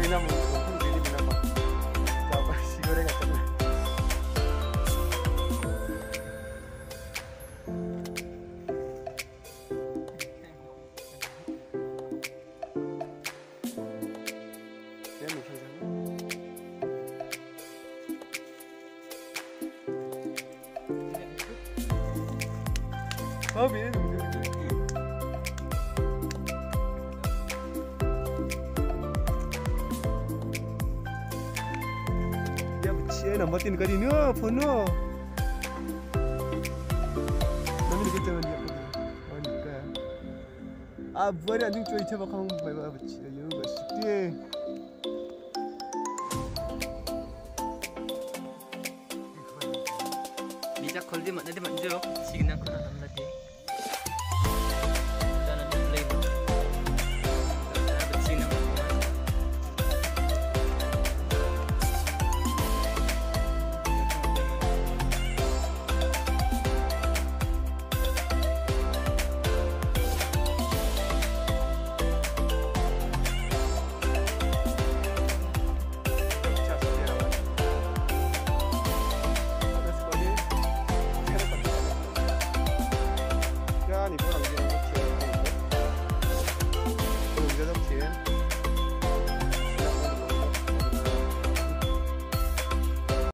mina mo kung dili mina pa. Tapos siguro nga tayo. Yan mo siya. Abi ne? Nombor 3 kali ni phone no. Nami kita mandi apa ni? Mandi ka. Buat anjing cuy coba kamu bawa apa sih? Yo pasti. Bisa call dia mana dia mandi signal kau.